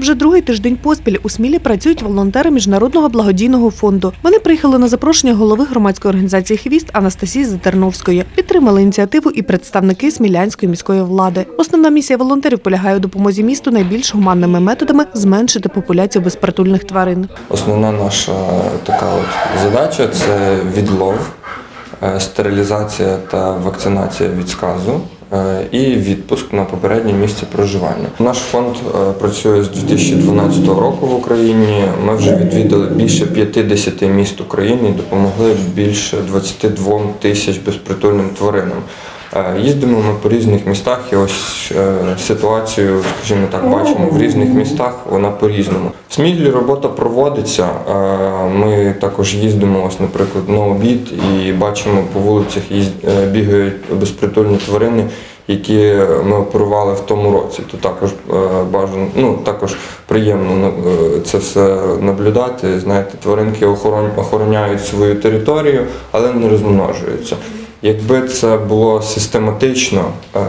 Вже другий тиждень поспіль у Смілі працюють волонтери Міжнародного благодійного фонду. Вони приїхали на запрошення голови громадської організації «Хвіст» Анастасії Затерновської. Підтримали ініціативу і представники Смілянської міської влади. Основна місія волонтерів полягає у допомозі місту найбільш гуманними методами зменшити популяцію безпритульних тварин. Основна наша така задача – це відлов, стерилізація та вакцинація від сказу і відпуск на попереднє місце проживання. Наш фонд працює з 2012 року в Україні. Ми вже відвідали більше 50 міст України і допомогли більше 22 тисяч безпритульним тваринам. Їздимо ми по різних містах і ось ситуацію, скажімо так, бачимо в різних містах, вона по-різному. В Смілі робота проводиться, ми також їздимо, ось, наприклад, на обід і бачимо по вулицях бігають безпритульні тварини, які ми оперували в тому році. То також бажано, також приємно це все наблюдати. Знаєте, тваринки охороняють свою територію, але не розмножуються. Якби це було систематично,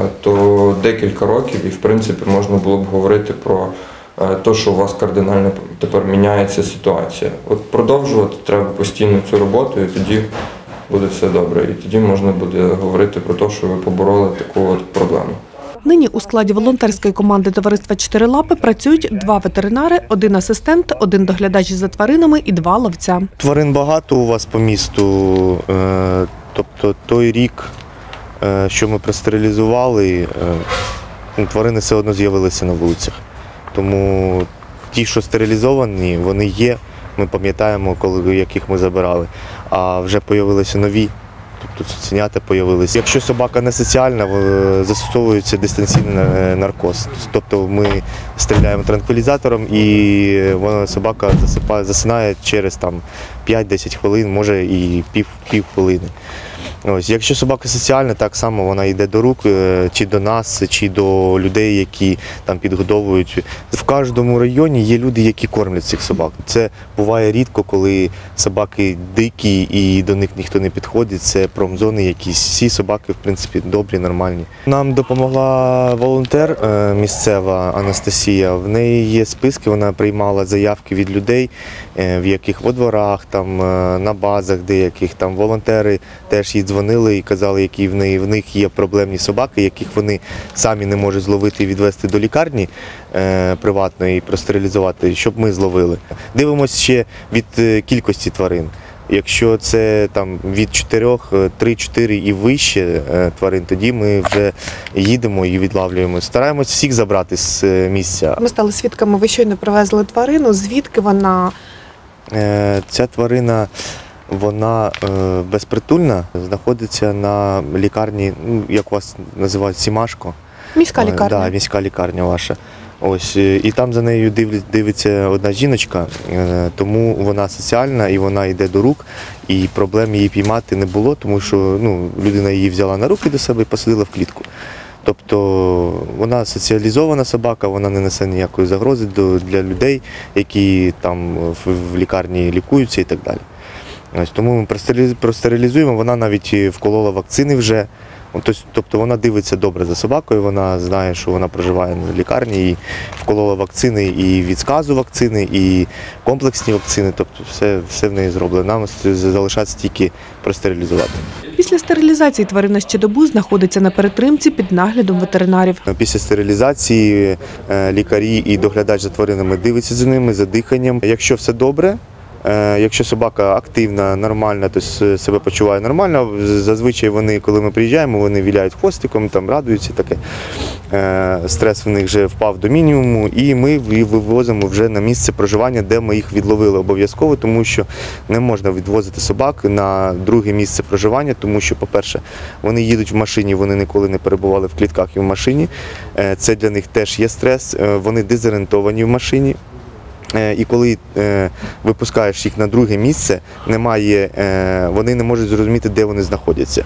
то декілька років і, в принципі, можна було б говорити про те, що у вас кардинально тепер міняється ситуація. От продовжувати треба постійно цю роботу, і тоді буде все добре. І тоді можна буде говорити про те, що ви побороли таку от проблему. Нині у складі волонтерської команди товариства «Чотири лапи» працюють 2 ветеринари, 1 асистент, 1 доглядач за тваринами і 2 ловця. Тварин багато у вас по місту. Тобто той рік, що ми простерилізували, тварини все одно з'явилися на вулицях. Тому ті, що стерилізовані, вони є, ми пам'ятаємо, яких ми забирали. А вже з'явилися нові, тобто цуценята з'явилися. Якщо собака не соціальна, застосовується дистанційний наркоз. Тобто ми стріляємо транквілізатором і собака засинає через 5-10 хвилин, може і пів хвилини. Ось, якщо собака соціальна, так само вона йде до рук, чи до нас, чи до людей, які там підгодовують. В кожному районі є люди, які кормлять цих собак. Це буває рідко, коли собаки дикі і до них ніхто не підходить. Це промзони якісь. Всі собаки, в принципі, добрі, нормальні. Нам допомогла волонтер місцева Анастасія. В неї є списки, вона приймала заявки від людей, в яких во дворах, на базах деяких. Волонтери теж їй дзвонили і казали, які в них є проблемні собаки, яких вони самі не можуть зловити і відвезти до лікарні приватної і простерилізувати, щоб ми зловили. Дивимося ще від кількості тварин. Якщо це від 4, 3-4 і вище тварин, тоді ми вже їдемо і відлавлюємо. Стараємось всіх забрати з місця. Ми стали свідками, ви щойно привезли тварину. Звідки вона? Ця тварина, вона безпритульна, знаходиться на лікарні, як вас називають, Сімашко. Міська лікарня. Так, міська лікарня ваша. Ось, і там за нею дивиться одна жіночка, тому вона соціальна і вона йде до рук, і проблем її піймати не було, тому що людина її взяла на руки до себе і посадила в клітку. Тобто вона соціалізована собака, вона не несе ніякої загрози для людей, які там в лікарні лікуються і так далі. Ось, тому ми простерилізуємо, вона навіть вколола вакцини вже. Тобто вона дивиться добре за собакою, вона знає, що вона проживає в лікарні, і вколола вакцини і від сказу вакцини, і комплексні вакцини, тобто все в неї зроблено. Нам залишається тільки простерилізувати. Після стерилізації тварина ще добу знаходиться на перетримці під наглядом ветеринарів. Після стерилізації лікарі і доглядач за тваринами дивиться за ними, за диханням. Якщо все добре, якщо собака активна, нормальна, то себе почуває нормально, зазвичай вони, коли ми приїжджаємо, вони віляють хвостиком, радуються, таке. Стрес в них вже впав до мінімуму, і ми їх вивозимо вже на місце проживання, де ми їх відловили обов'язково, тому що не можна відвозити собак на друге місце проживання, тому що, по-перше, вони їдуть в машині, вони ніколи не перебували в клітках і в машині, це для них теж є стрес, вони дезорієнтовані в машині. І коли випускаєш їх на друге місце, вони не можуть зрозуміти, де вони знаходяться.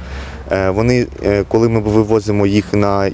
Коли ми вивозимо їх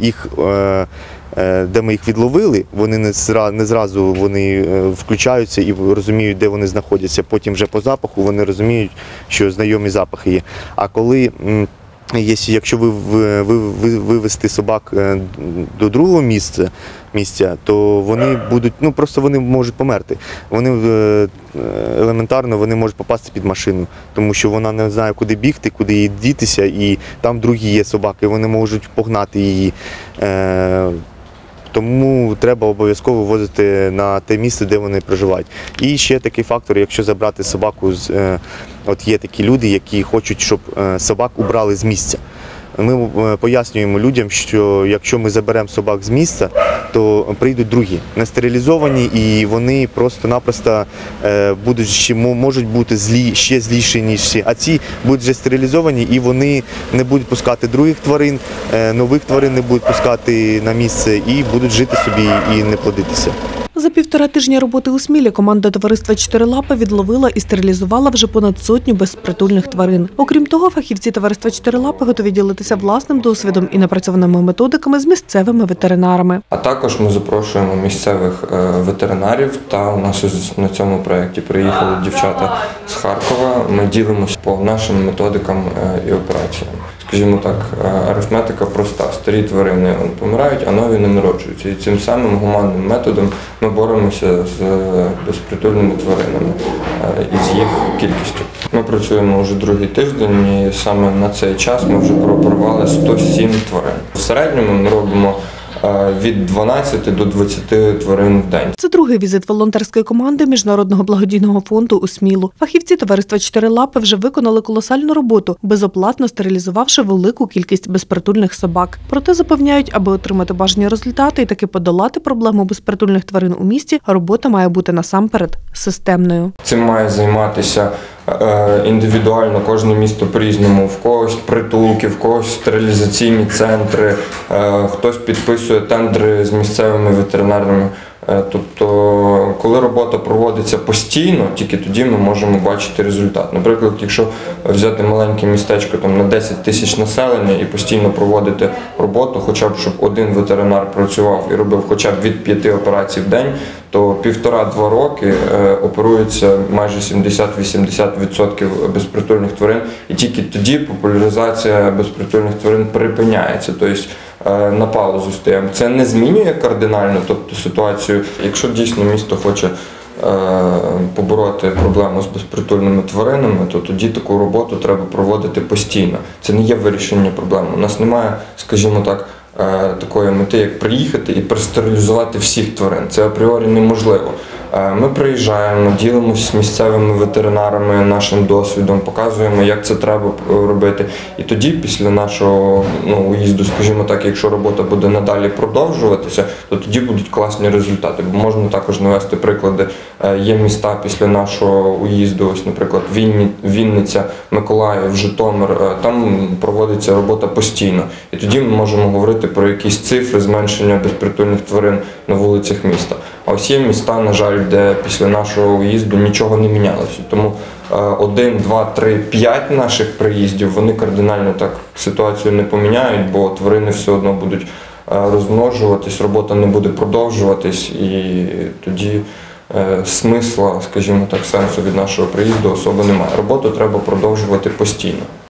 де ми їх відловили, вони не зразу включаються і розуміють, де вони знаходяться. Потім вже по запаху вони розуміють, що знайомі запахи є. А коли Якщо вивести собак до другого місця, то вони будуть, просто вони можуть померти. Вони елементарно можуть попасти під машину, тому що вона не знає, куди бігти, куди їй дітися, і там другі є собаки, вони можуть погнати її. Тому треба обов'язково вивозити на те місце, де вони проживають. І ще такий фактор, якщо забрати собаку, от є такі люди, які хочуть, щоб собак убрали з місця. Ми пояснюємо людям, що якщо ми заберемо собак з місця, то прийдуть другі, не стерилізовані, і вони просто-напросто можуть бути ще зліші, ніж всі. А ці будуть вже стерилізовані, і вони не будуть пускати других тварин, нових тварин не будуть пускати на місце і будуть жити собі і не плодитися. За 1,5 тижня роботи у Смілі команда товариства «Чотирилапа» відловила і стерилізувала вже понад 100 безпритульних тварин. Окрім того, фахівці товариства «Чотирилапи» готові ділитися власним досвідом і напрацьованими методиками з місцевими ветеринарами. А також ми запрошуємо місцевих ветеринарів, та у нас на цьому проєкті приїхали дівчата з Харкова. Ми ділимося по нашим методикам і операціям. Скажімо так, арифметика проста. Старі тварини помирають, а нові не народжуються. І цим самим гуманним методом ми боремося з безпритульними тваринами і з їх кількістю. Ми працюємо вже другий тиждень, і саме на цей час ми вже прооперували 107 тварин. В середньому ми робимо від 12 до 20 тварин в день. Це другий візит волонтерської команди Міжнародного благодійного фонду у Смілу. Фахівці товариства «Чотирилапи» вже виконали колосальну роботу, безоплатно стерилізувавши велику кількість безпритульних собак. Проте запевняють, аби отримати бажані результати і таки подолати проблему безпритульних тварин у місті, робота має бути насамперед системною. Цим має займатися індивідуально, кожне місто по-різному. В когось притулки, в когось стерилізаційні центри, хтось підписує тендери з місцевими ветеринарними. Тобто, коли робота проводиться постійно, тільки тоді ми можемо бачити результат. Наприклад, якщо взяти маленьке містечко на 10 тисяч населення і постійно проводити роботу, хоча б щоб один ветеринар працював і робив хоча б від 5 операцій в день, то 1,5-2 роки оперується майже 70-80% безпритульних тварин, і тільки тоді популяризація безпритульних тварин припиняється. Тобто на паузу стоїмо. Це не змінює кардинально, тобто ситуацію. Якщо дійсно місто хоче побороти проблему з безпритульними тваринами, то тоді таку роботу треба проводити постійно. Це не є вирішення проблеми. У нас немає, скажімо так, такої мети, як приїхати і простерилізувати всіх тварин. Це апріорі неможливо. Ми приїжджаємо, ділимося з місцевими ветеринарами нашим досвідом, показуємо, як це треба робити. І тоді, після нашого уїзду, скажімо так, якщо робота буде надалі продовжуватися, то тоді будуть класні результати. Бо можна також навести приклади. Є міста після нашого уїзду, ось, наприклад, Вінниця, Миколаїв, Житомир, там проводиться робота постійно. І тоді ми можемо говорити про якісь цифри зменшення безпритульних тварин на вулицях міста. А ось є міста, на жаль, де після нашого уїзду нічого не мінялося. Тому 1, 2, 3, 5 наших приїздів, вони кардинально так ситуацію не поміняють, бо тварини все одно будуть розмножуватись, робота не буде продовжуватись, і тоді смисла, скажімо так, сенсу від нашого приїзду особи немає. Роботу треба продовжувати постійно.